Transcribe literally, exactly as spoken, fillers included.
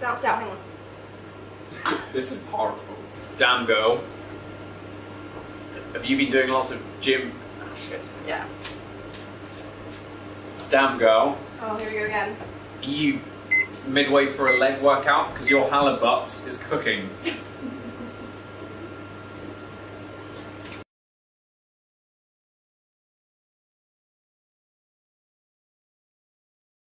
That's down, hang on. This is horrible. Damn girl. Have you been doing lots of gym? Oh shit. Yeah. Damn girl. Oh, here we go again. Are you midway for a leg workout? Because your halibut is cooking.